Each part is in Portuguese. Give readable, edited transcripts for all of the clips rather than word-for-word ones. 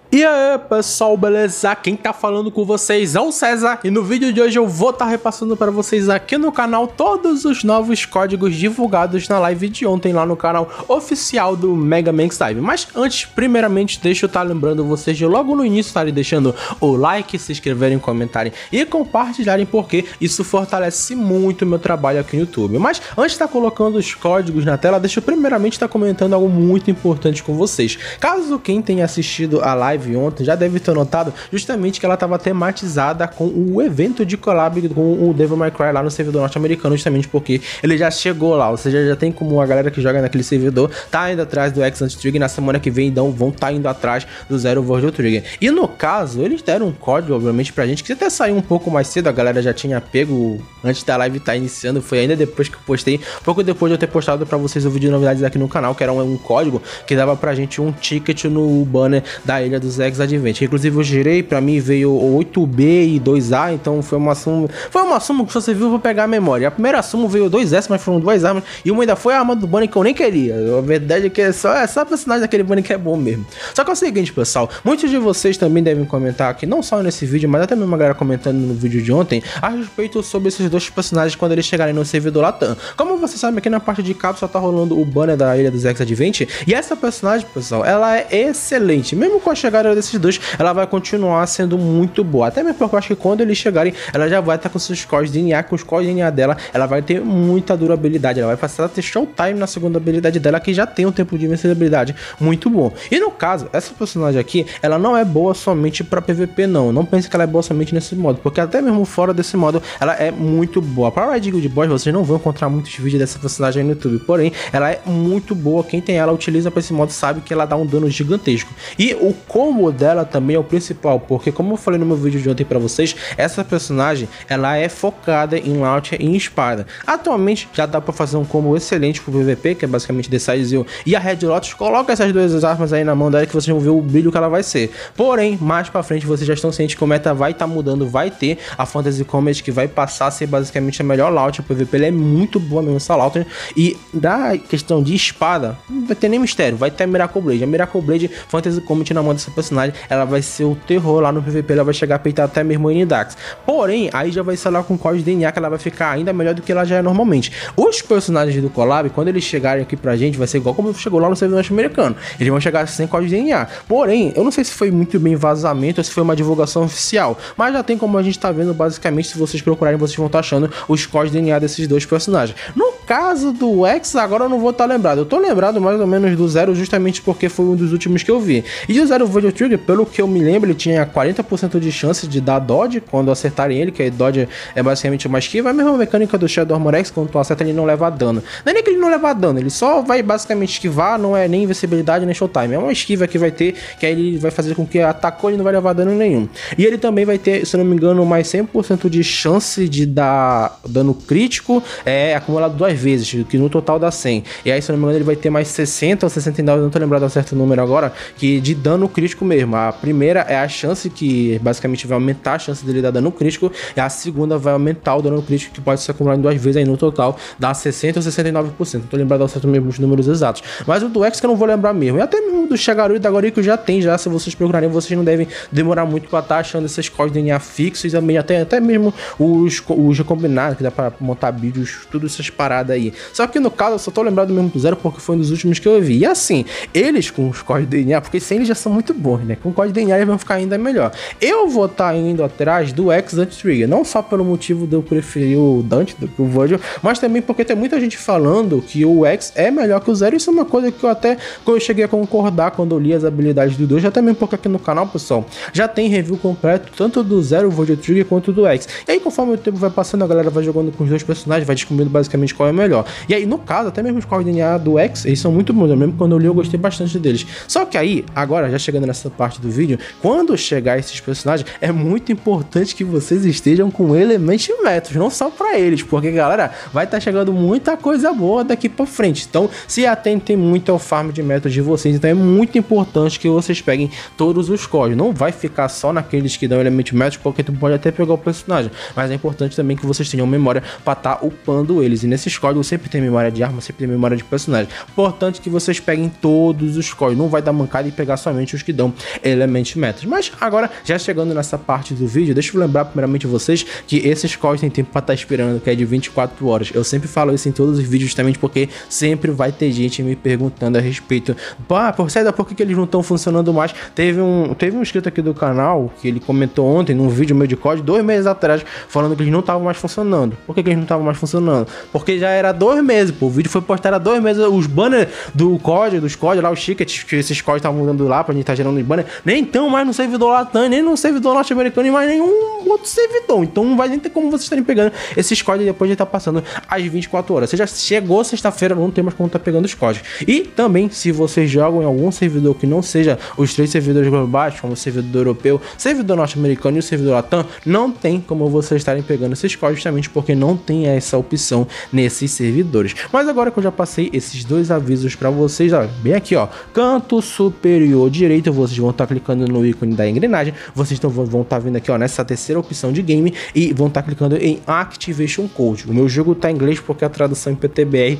E aí pessoal, beleza? Quem tá falando com vocês é o César e no vídeo de hoje eu vou estar repassando para vocês aqui no canal todos os novos códigos divulgados na live de ontem lá no canal oficial do Mega Man X-Dive. Mas antes, primeiramente, deixa eu estar lembrando vocês de logo no início estarem deixando o like, se inscreverem, comentarem e compartilharem, porque isso fortalece muito o meu trabalho aqui no YouTube. Mas antes de estar colocando os códigos na tela, deixa eu primeiramente estar comentando algo muito importante com vocês. Caso quem tenha assistido a live ontem já deve ter notado justamente que ela estava tematizada com o evento de collab com o Devil May Cry lá no servidor norte-americano, justamente porque ele já chegou lá, ou seja, já tem como a galera que joga naquele servidor tá indo atrás do X Anti-Trigger, na semana que vem então vão tá indo atrás do Zero Virgil Trigger. E no caso, eles deram um código, obviamente, pra gente, que até saiu um pouco mais cedo, a galera já tinha pego antes da live tá iniciando, foi ainda depois que eu postei, pouco depois de eu ter postado pra vocês o vídeo de novidades aqui no canal, que era um código que dava pra gente um ticket no banner da ilha dos X Advent. Inclusive eu girei, pra mim veio 8B e 2A, então foi uma suma que você viu, eu vou pegar a memória. A primeira suma veio 2S, mas foram duas armas, e uma ainda foi a arma do banner que eu nem queria. A verdade é que é só a personagem daquele banner que é bom mesmo. Só que é o seguinte, pessoal, muitos de vocês também devem comentar aqui, não só nesse vídeo, mas até mesmo a galera comentando no vídeo de ontem, a respeito sobre esses dois personagens quando eles chegarem no servidor Latam. Como vocês sabem, aqui na parte de cápsula tá rolando o banner da ilha dos X Advent, e essa personagem, pessoal, ela é excelente. Mesmo com a chegada desses dois, ela vai continuar sendo muito boa. Até mesmo porque eu acho que quando eles chegarem, ela já vai estar com seus códigos de DNA, com os códigos de DNA dela, ela vai ter muita durabilidade, ela vai passar a ter showtime na segunda habilidade dela, que já tem um tempo de invencibilidade muito bom. E no caso, essa personagem aqui, ela não é boa somente para PVP não pense que ela é boa somente nesse modo, porque até mesmo fora desse modo, ela é muito boa. Para Red Guild Boss, vocês não vão encontrar muitos vídeos dessa personagem aí no YouTube, porém, ela é muito boa. Quem tem ela, utiliza para esse modo, sabe que ela dá um dano gigantesco. E o combo dela também é o principal, porque como eu falei no meu vídeo de ontem para vocês, essa personagem, ela é focada em launcher e em espada. Atualmente, já dá para fazer um combo excelente pro PVP, que é basicamente The Size e a Red Lotus. Coloca essas duas armas aí na mão dela que vocês vão ver o brilho que ela vai ser. Porém, mais para frente, vocês já estão cientes que o meta vai estar mudando, vai ter a Fantasy Comet que vai passar a ser basicamente a melhor launcher pro PVP. Ela é muito boa mesmo essa launcher, e da questão de espada, não vai ter nem mistério, vai ter a Miracle Blade. A Miracle Blade Fantasy Comet na mão dessa personagem, ela vai ser o terror lá no PVP, ela vai chegar a peitar até mesmo em Dax. Porém, aí já vai ser lá com código de DNA, que ela vai ficar ainda melhor do que ela já é normalmente. Os personagens do collab, quando eles chegarem aqui pra gente, vai ser igual como chegou lá no servidor norte-americano. Eles vão chegar sem código de DNA. Porém, eu não sei se foi muito bem vazamento ou se foi uma divulgação oficial, mas já tem como a gente tá vendo, basicamente, se vocês procurarem, vocês vão estar achando os códigos de DNA desses dois personagens. No caso do X, agora eu não vou estar lembrado. Eu tô lembrado mais ou menos do Zero, justamente porque foi um dos últimos que eu vi. E o Zero Virgil Trigger, pelo que eu me lembro, ele tinha 40% de chance de dar dodge quando acertarem ele, que a dodge é basicamente uma esquiva. É a mesma mecânica do Shadow Armor X, quando tu acerta ele não leva dano. Não é nem que ele não leva dano, ele só vai basicamente esquivar, não é nem invencibilidade nem showtime. É uma esquiva que vai ter, que aí ele vai fazer com que atacou e não vai levar dano nenhum. E ele também vai ter, se eu não me engano, mais 100% de chance de dar dano crítico, acumulado duas vezes, que no total dá 100. E aí, se eu não me engano, ele vai ter mais 60 ou 69, não tô lembrado a certo número agora, que de dano crítico mesmo. A primeira é a chance, que basicamente vai aumentar a chance dele dar dano crítico, e a segunda vai aumentar o dano crítico, que pode ser acumulado em duas vezes, aí no total dá 60 ou 69%. Não tô lembrado ao certo mesmo os números exatos. Mas o do X que eu não vou lembrar mesmo. E até mesmo do Shagaru e da Goriko já tem, já, se vocês procurarem, vocês não devem demorar muito pra estar achando esses códigos de DNA fixos, e também até mesmo os recombinados, que dá pra montar vídeos, tudo essas paradas aí. Só que no caso, eu só tô lembrado mesmo do Zero porque foi um dos últimos que eu vi. E assim, eles com os códigos de DNA, porque sem eles já são muito bons, né? Com o código de DNA eles vão ficar ainda melhor. Eu vou estar indo atrás do X Anti-Trigger, não só pelo motivo de eu preferir o Dante do que o Virgil, mas também porque tem muita gente falando que o X é melhor que o Zero. Isso é uma coisa que eu cheguei a concordar quando eu li as habilidades do dois, já também porque aqui no canal, pessoal, já tem review completo, tanto do Zero Virgil Trigger quanto do X. E aí, conforme o tempo vai passando, a galera vai jogando com os dois personagens, vai descobrindo basicamente qual é o melhor. E aí, no caso, até mesmo os códigos de DNA do X, eles são muito bons. Mesmo quando eu li, eu gostei bastante deles. Só que aí, agora, já chegando nessa parte do vídeo, quando chegar esses personagens, é muito importante que vocês estejam com Element Metals, não só pra eles, porque, galera, vai estar chegando muita coisa boa daqui pra frente. Então, se atentem muito ao farm de metas de vocês. Então, é muito importante que vocês peguem todos os códigos. Não vai ficar só naqueles que dão Element Metals, porque tu pode até pegar o personagem, mas é importante também que vocês tenham memória pra estar upando eles. E nesses códigos sempre tem memória de arma, sempre tem memória de personagem. Importante que vocês peguem todos os códigos, não vai dar mancada e pegar somente os que dão Element Metals. Mas agora, já chegando nessa parte do vídeo, deixa eu lembrar primeiramente vocês que esses códigos tem tempo para estar esperando, que é de 24 horas. Eu sempre falo isso em todos os vídeos justamente porque sempre vai ter gente me perguntando a respeito. Por que eles não estão funcionando mais? Teve um inscrito aqui do canal que ele comentou ontem num vídeo meu de código, 2 meses atrás, falando que eles não estavam mais funcionando. Por que eles não estavam mais funcionando? Porque já era 2 meses, pô. O vídeo foi postado há 2 meses, os banners dos códigos lá, os tickets que esses códigos estavam mudando lá pra gente estar gerando os banners, nem tão mais no servidor latam, nem no servidor norte-americano e mais nenhum outro servidor. Então não vai nem ter como vocês estarem pegando esses códigos depois de estar passando as 24 horas. Você já chegou sexta-feira, não tem mais como estar pegando os códigos. E também, se vocês jogam em algum servidor que não seja os 3 servidores globais, como o servidor europeu, servidor norte-americano e o servidor latam, não tem como vocês estarem pegando esses códigos, justamente porque não tem essa opção nesses servidores. Mas agora que eu já passei esses 2 avisos para vocês, ó, bem aqui, ó, canto superior direito, vocês vão estar clicando no ícone da engrenagem, vocês vão estar vindo aqui, ó, nessa terceira opção de game e vão estar clicando em Activation Code. O meu jogo tá em inglês porque a tradução em PTBR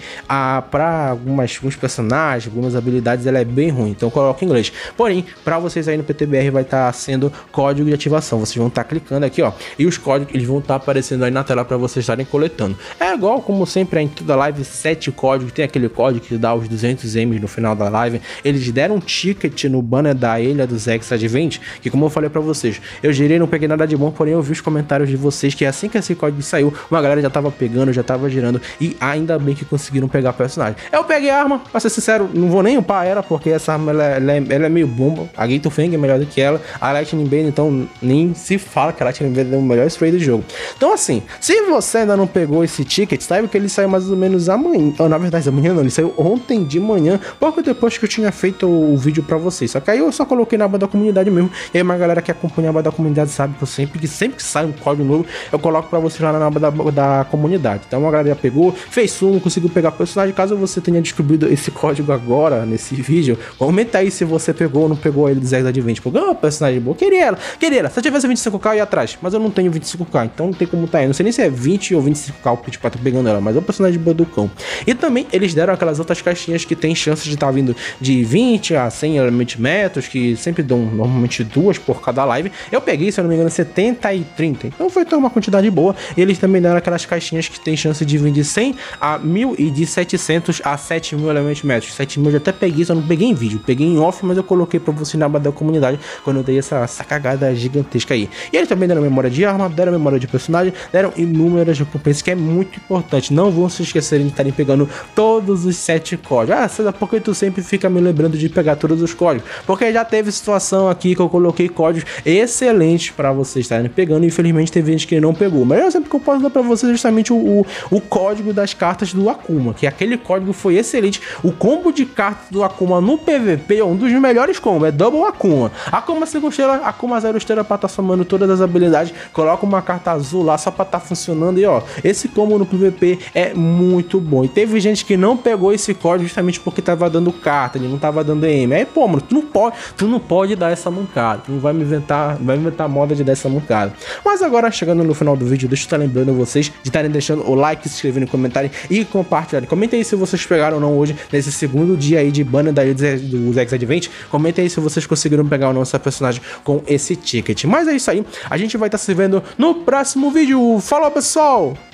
para alguns personagens, algumas habilidades, ela é bem ruim, então eu coloco em inglês. Porém, para vocês aí no PTBR vai estar sendo código de ativação. Vocês vão estar clicando aqui, ó, e os códigos eles vão estar aparecendo aí na tela para vocês estarem coletando. É igual como sempre em toda live, 7 códigos, tem aquele código que dá os 200 M no final da live. Eles deram um ticket no banner da ilha dos Zex Advent, que como eu falei para vocês, eu gerei, não peguei nada de bom, porém eu vi os comentários de vocês que assim que esse código saiu, uma galera já tava pegando, já tava girando e ainda bem que conseguiram pegar personagem. Eu peguei a arma, pra ser sincero, não vou nem upar ela, porque essa arma ela é meio bomba. A Gator Fang é melhor do que ela, a Lightning Bane então nem se fala que a Lightning Bane é o melhor spray do jogo. Então assim, se você ainda não pegou esse ticket, sabe que ele saiu mais ou menos amanhã, na verdade amanhã não, ele saiu ontem de manhã, pouco depois que eu tinha feito o vídeo pra vocês. Só que aí eu só coloquei na aba da comunidade mesmo, e aí uma galera que acompanha a aba da comunidade sabe que eu sempre que sai um código novo, eu coloco pra vocês lá na aba da comunidade. Então a galera já pegou, fez sumo, conseguiu pegar personagem. Caso você tenha descobrido esse código agora, nesse vídeo, comenta aí se você pegou ou não pegou ele do Zex Advent. Pô, ganhou personagem boa, queria ela. Se eu tivesse 25k eu ia atrás, mas eu não tenho 25k, então não tem como tá aí. Não sei nem se é 20 ou 25k o pitch pra tá pegando ela, mas é um personagem boa do cão. E também eles deram aquelas outras caixinhas que tem chances de estar vindo de 20 a 100 Element Metals, que sempre dão normalmente 2 por cada live. Eu peguei, se eu não me engano, 70 e 30, então foi uma quantidade boa. E eles também deram aquelas caixinhas que tem chance de vir de 100 a 1000 e de 700 a 7000 Element Metals. 7000 eu já até peguei, só não peguei em vídeo, peguei em off, mas eu coloquei pra você na aba da comunidade quando eu dei essa cagada gigantesca aí. E eles também deram memória de arma, deram memória de personagem, deram inúmeras recompensas, que é muito importante. Não vão se esquecerem de estarem pegando todos os 7 códigos. Ah, César, por que tu sempre fica me lembrando de pegar todos os códigos? Porque já teve situação aqui que eu coloquei códigos excelentes para vocês estarem pegando, e infelizmente teve gente que não pegou. Mas eu sempre que eu posso dar para vocês justamente o código das cartas do Akuma, que aquele código foi excelente. O combo de cartas do Akuma no PVP é um dos melhores combos, é Double Akuma. Akuma 5 estrelas, Akuma 0 estrelas para estar somando todas as habilidades, coloca uma carta azul lá só para estar funcionando. E ó, esse combo no PVP é muito bom. E teve gente que não pegou esse código justamente porque tava dando carta, ele não tava dando EM. Aí pô, mano, tu não pode dar essa mancada, tu não vai me inventar moda de dar essa mancada. Mas agora, chegando no final do vídeo, deixa eu estar lembrando vocês de estarem deixando o like, se inscrevendo no comentário e compartilharem. Comentem aí se vocês pegaram ou não hoje, nesse segundo dia aí de banner do Zex Advent. Comentem aí se vocês conseguiram pegar ou não essa personagem com esse ticket. Mas é isso aí, a gente vai estar se vendo no próximo vídeo. Falou, pessoal!